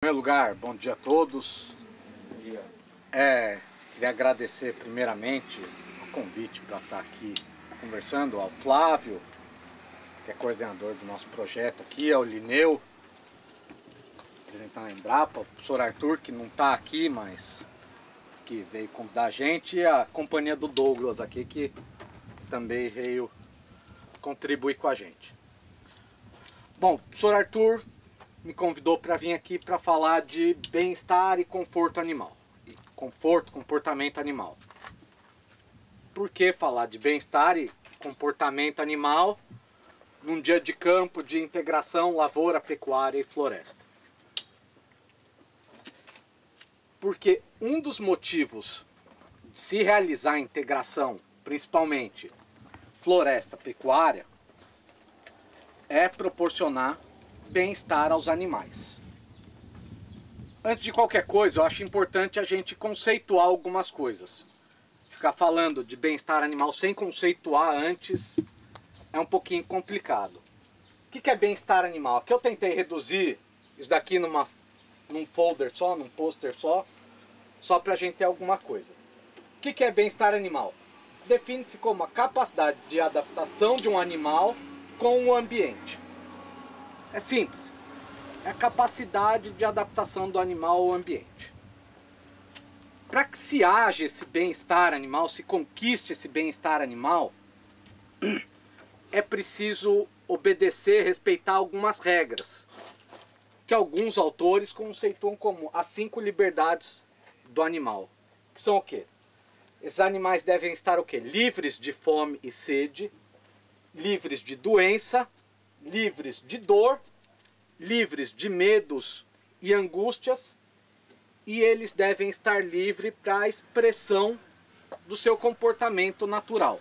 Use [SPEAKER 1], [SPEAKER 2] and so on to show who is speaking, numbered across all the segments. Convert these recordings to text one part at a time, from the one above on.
[SPEAKER 1] Em primeiro lugar, bom dia a todos.
[SPEAKER 2] Bom dia.
[SPEAKER 1] Queria agradecer primeiramente o convite para estar aqui conversando ao Flávio, que é coordenador do nosso projeto aqui, ao Lineu, representando a Embrapa, o professor Arthur, que não está aqui, mas que veio convidar a gente, e a companhia do Douglas aqui, que também veio contribuir com a gente. Bom, o professor Arthur me convidou para vir aqui para falar de bem-estar e conforto animal. Conforto, comportamento animal. Por que falar de bem-estar e comportamento animal num dia de campo de integração lavoura, pecuária e floresta? Porque um dos motivos de se realizar a integração, principalmente floresta-pecuária, é proporcionar bem-estar aos animais. Antes de qualquer coisa, eu acho importante a gente conceituar algumas coisas. Ficar falando de bem-estar animal sem conceituar antes é um pouquinho complicado. O que é bem-estar animal? Aqui eu tentei reduzir isso daqui num folder só, num pôster só para a gente ter alguma coisa. O que é bem-estar animal? Define-se como a capacidade de adaptação de um animal com o ambiente. É simples. É a capacidade de adaptação do animal ao ambiente. Para que se haja esse bem-estar animal, se conquiste esse bem-estar animal, é preciso obedecer, respeitar algumas regras, que alguns autores conceituam como as 5 liberdades do animal. Que são o quê? Esses animais devem estar o quê? Livres de fome e sede, livres de doença, livres de dor, livres de medos e angústias, e eles devem estar livres para a expressão do seu comportamento natural.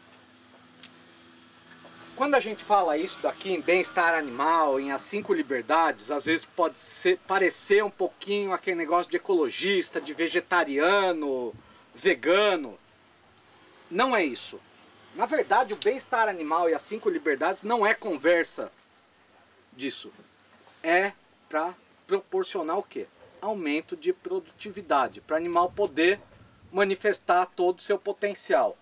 [SPEAKER 1] Quando a gente fala isso daqui em bem-estar animal, em as 5 liberdades, às vezes pode parecer um pouquinho aquele negócio de ecologista, de vegetariano, vegano. Não é isso. Na verdade, o bem-estar animal e as 5 liberdades não é conversa disso. É para proporcionar o quê? Aumento de produtividade, para o animal poder manifestar todo o seu potencial.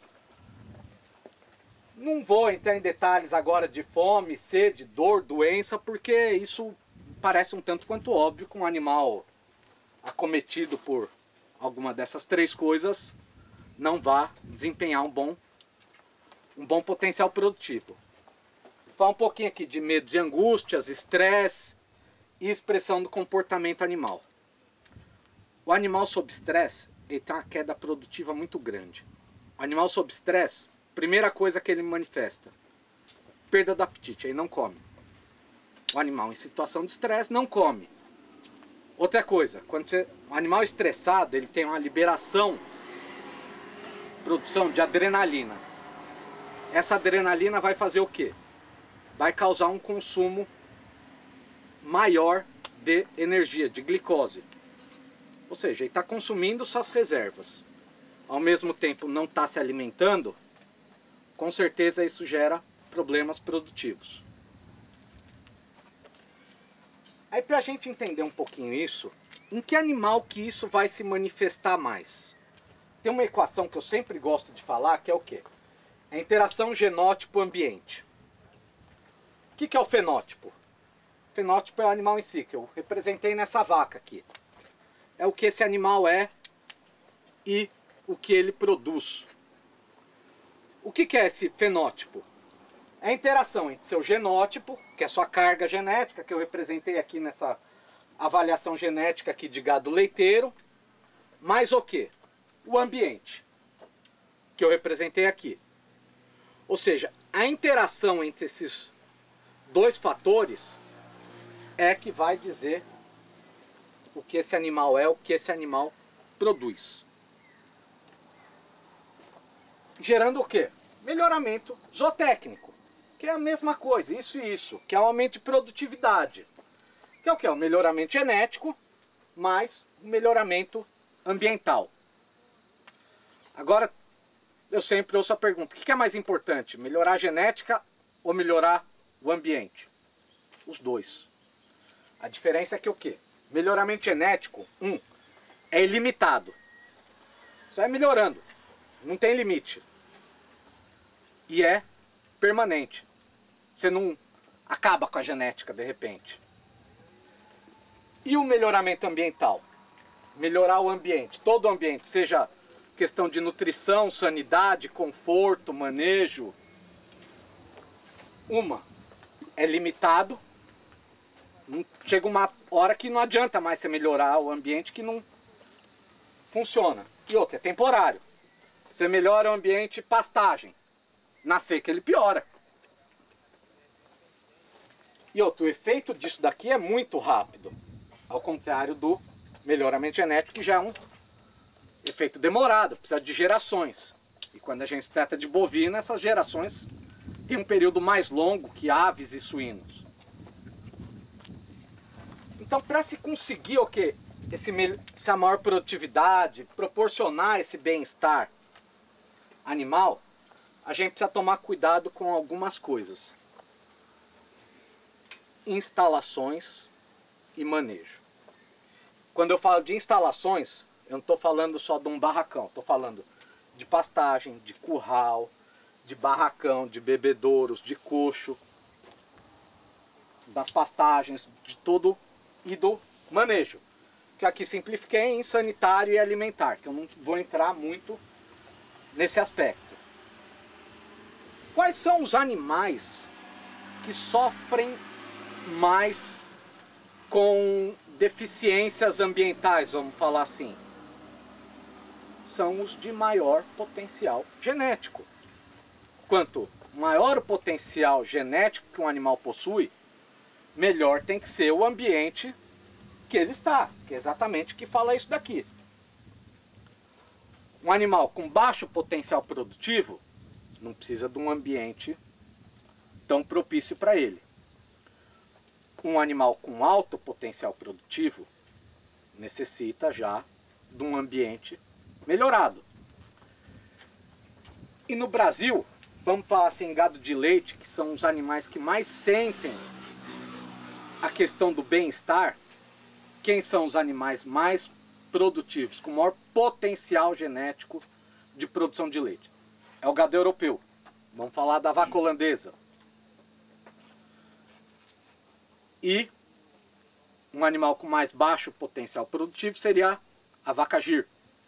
[SPEAKER 1] Não vou entrar em detalhes agora de fome, sede, dor, doença, porque isso parece um tanto quanto óbvio que um animal acometido por alguma dessas 3 coisas não vá desempenhar um bom potencial produtivo. Vou falar um pouquinho aqui de medos e angústias, estresse e expressão do comportamento animal. O animal sob estresse, ele tem uma queda produtiva muito grande. O animal sob estresse, primeira coisa que ele manifesta, perda do apetite, ele não come. O animal em situação de estresse não come. Outra coisa, quando o animal estressado, ele tem uma liberação, produção de adrenalina. Essa adrenalina vai fazer o quê? Vai causar um consumo maior de energia, de glicose. Ou seja, ele está consumindo suas reservas. Ao mesmo tempo não está se alimentando, com certeza isso gera problemas produtivos. Aí para a gente entender um pouquinho isso, em que animal que isso vai se manifestar mais? Tem uma equação que eu sempre gosto de falar, que é o quê? É a interação genótipo-ambiente. O que é o fenótipo? O fenótipo é o animal em si, que eu representei nessa vaca aqui. É o que esse animal é e o que ele produz. O que é esse fenótipo? É a interação entre seu genótipo, que é sua carga genética, que eu representei aqui nessa avaliação genética aqui de gado leiteiro, mais o quê? O ambiente, que eu representei aqui. Ou seja, a interação entre esses 2 fatores é que vai dizer o que esse animal é, o que esse animal produz. Gerando o quê? Melhoramento zootécnico, que é a mesma coisa, isso e isso, que é o aumento de produtividade. Que é o que? O melhoramento genético, mais o melhoramento ambiental. Agora, eu sempre ouço a pergunta, o que é mais importante? Melhorar a genética ou melhorar o ambiente? Os 2. A diferença é que o quê? Melhoramento genético, é ilimitado. Você vai melhorando, não tem limite. E é permanente. Você não acaba com a genética de repente. E o melhoramento ambiental? Melhorar o ambiente, todo o ambiente, seja questão de nutrição, sanidade, conforto, manejo. É limitado. Chega uma hora que não adianta mais você melhorar o ambiente, que não funciona. E outra, é temporário. Você melhora o ambiente, pastagem. Na seca ele piora. E outro, o efeito disso daqui é muito rápido. Ao contrário do melhoramento genético, que já é um efeito demorado, precisa de gerações. E quando a gente se trata de bovino, essas gerações têm um período mais longo que aves e suínos. Então, para se conseguir o quê? Essa maior produtividade, proporcionar esse bem-estar animal, a gente precisa tomar cuidado com algumas coisas. Instalações e manejo. Quando eu falo de instalações, eu não estou falando só de um barracão, estou falando de pastagem, de curral, de barracão, de bebedouros, de coxo, das pastagens, de tudo e do manejo. Que aqui simplifiquei em sanitário e alimentar, que eu não vou entrar muito nesse aspecto. Quais são os animais que sofrem mais com deficiências ambientais, vamos falar assim? São os de maior potencial genético. Quanto maior o potencial genético que um animal possui, melhor tem que ser o ambiente que ele está, que é exatamente o que fala isso daqui. Um animal com baixo potencial produtivo não precisa de um ambiente tão propício para ele. Um animal com alto potencial produtivo necessita já de um ambiente melhorado. E no Brasil, vamos falar assim, gado de leite, que são os animais que mais sentem a questão do bem-estar. Quem são os animais mais produtivos, com maior potencial genético de produção de leite? É o gado europeu. Vamos falar da vaca holandesa. E um animal com mais baixo potencial produtivo seria a vaca gir.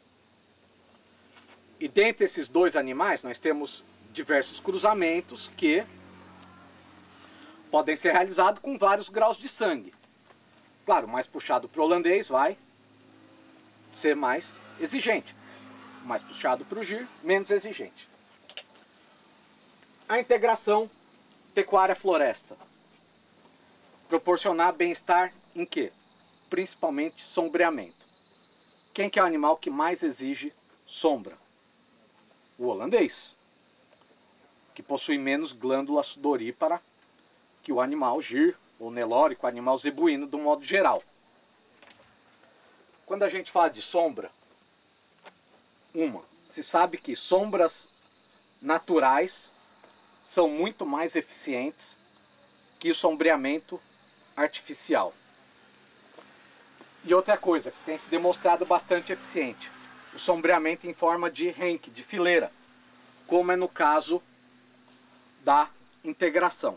[SPEAKER 1] E dentre esses dois animais nós temos diversos cruzamentos que podem ser realizados com vários graus de sangue. Claro, mais puxado para o holandês vai ser mais exigente. Mais puxado para o gir, menos exigente. A integração pecuária-floresta. Proporcionar bem-estar em quê? Principalmente sombreamento. Quem que é o animal que mais exige sombra? O holandês, que possui menos glândula sudorípara que o animal gir, ou nelórico, o animal zebuíno, do modo geral. Quando a gente fala de sombra, se sabe que sombras naturais são muito mais eficientes que o sombreamento artificial. E outra coisa que tem se demonstrado bastante eficiente, o sombreamento em forma de renque, de fileira, como é no caso da integração.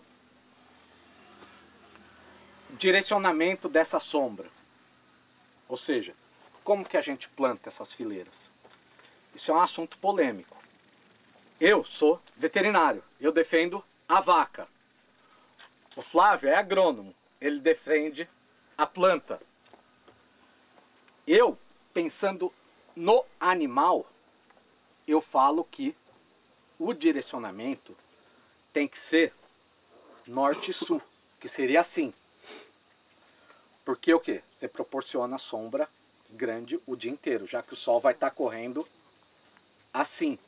[SPEAKER 1] Direcionamento dessa sombra, ou seja, como que a gente planta essas fileiras? Isso é um assunto polêmico. Eu sou veterinário, eu defendo a vaca. O Flávio é agrônomo, ele defende a planta. Eu, pensando no animal, eu falo que o direcionamento tem que ser norte-sul, que seria assim. Porque o quê? Você proporciona sombra grande o dia inteiro, já que o sol vai estar correndo assim.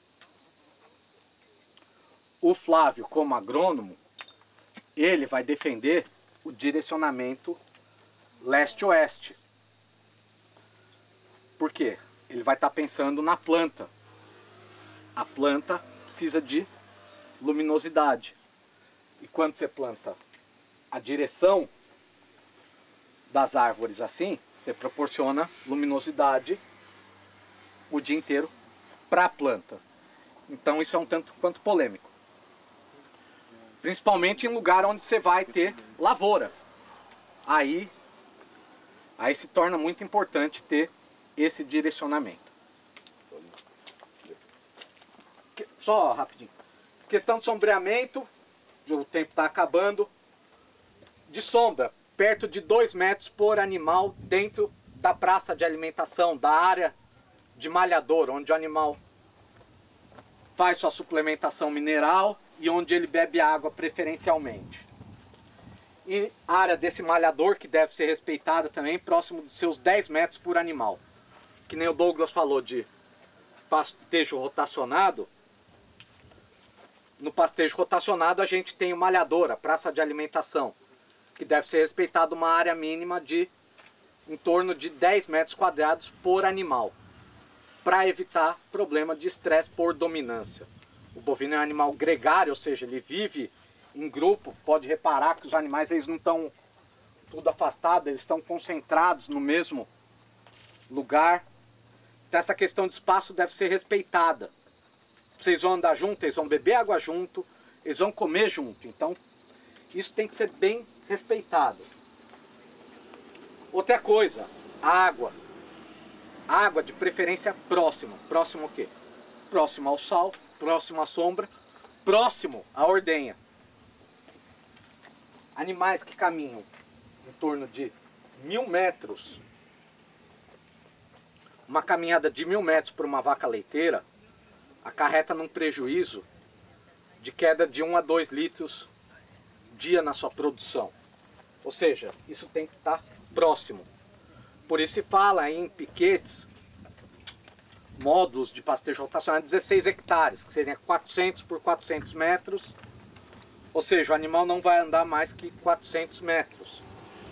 [SPEAKER 1] O Flávio, como agrônomo, ele vai defender o direcionamento leste-oeste. Por quê? Ele vai estar pensando na planta. A planta precisa de luminosidade. E quando você planta a direção das árvores assim, você proporciona luminosidade o dia inteiro para a planta. Então isso é um tanto quanto polêmico. Principalmente em lugar onde você vai ter lavoura. Aí se torna muito importante ter esse direcionamento. Só rapidinho. Questão de sombreamento, o tempo está acabando. De sombra, perto de 2 metros por animal dentro da praça de alimentação, da área de malhador, onde o animal faz sua suplementação mineral e onde ele bebe água preferencialmente. E a área desse malhador, que deve ser respeitada também, próximo dos seus 10 metros por animal. Que nem o Douglas falou de pastejo rotacionado. No pastejo rotacionado a gente tem o malhador, a praça de alimentação, que deve ser respeitada uma área mínima de em torno de 10 metros quadrados por animal, para evitar problema de estresse por dominância. O bovino é um animal gregário, ou seja, ele vive em grupo. Pode reparar que os animais eles não estão tudo afastados, eles estão concentrados no mesmo lugar. Então essa questão de espaço deve ser respeitada. Vocês vão andar junto, eles vão beber água junto, eles vão comer junto. Então isso tem que ser bem respeitado. Outra coisa, água. Água de preferência próxima. Próximo ao quê? Próximo ao sal, próximo à sombra, próximo à ordenha. Animais que caminham em torno de 1000 metros, uma caminhada de 1000 metros por uma vaca leiteira, acarreta num prejuízo de queda de 1 a 2 litros dia na sua produção. Ou seja, isso tem que estar próximo. Por isso se fala em piquetes, módulos de pastejo rotacionado de 16 hectares, que seriam 400 por 400 metros. Ou seja, o animal não vai andar mais que 400 metros.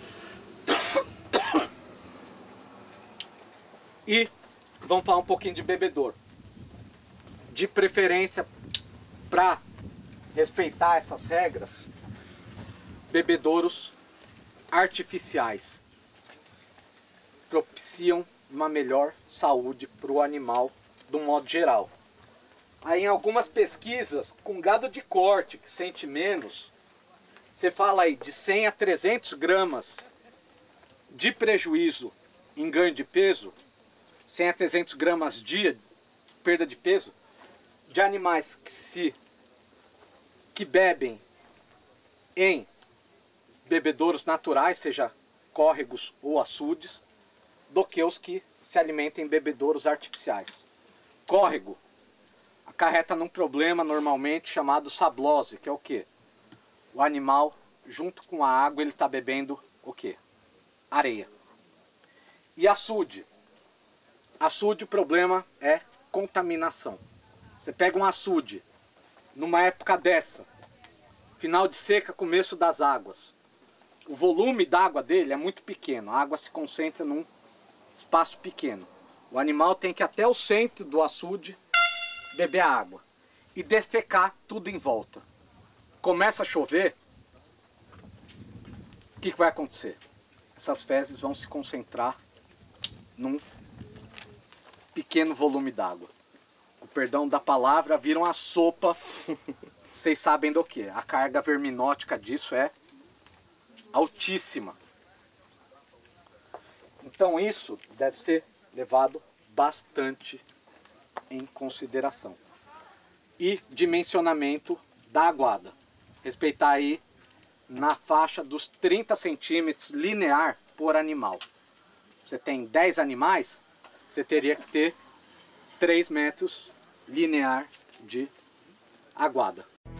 [SPEAKER 1] E vamos falar um pouquinho de bebedouro. De preferência, para respeitar essas regras, bebedouros artificiais propiciam uma melhor saúde para o animal do modo geral. Aí em algumas pesquisas, com gado de corte que sente menos, você fala aí de 100 a 300 gramas de prejuízo em ganho de peso, 100 a 300 gramas dia de perda de peso, de animais que bebem em bebedouros naturais, seja córregos ou açudes, do que os que se alimentam em bebedouros artificiais. Córrego acarreta num problema normalmente chamado sablose, que é o quê? O animal, junto com a água, ele está bebendo o quê? Areia. E açude. Açude, o problema é contaminação. Você pega um açude, numa época dessa, final de seca, começo das águas. O volume d'água dele é muito pequeno, a água se concentra num espaço pequeno. O animal tem que ir até o centro do açude beber a água e defecar tudo em volta. Começa a chover, o que vai acontecer? Essas fezes vão se concentrar num pequeno volume d'água. O perdão da palavra, viram a sopa. Vocês sabem do que? A carga verminótica disso é altíssima. Então isso deve ser levado bastante em consideração. E dimensionamento da aguada. Respeitar aí na faixa dos 30 centímetros linear por animal. Você tem 10 animais, você teria que ter 3 metros linear de aguada.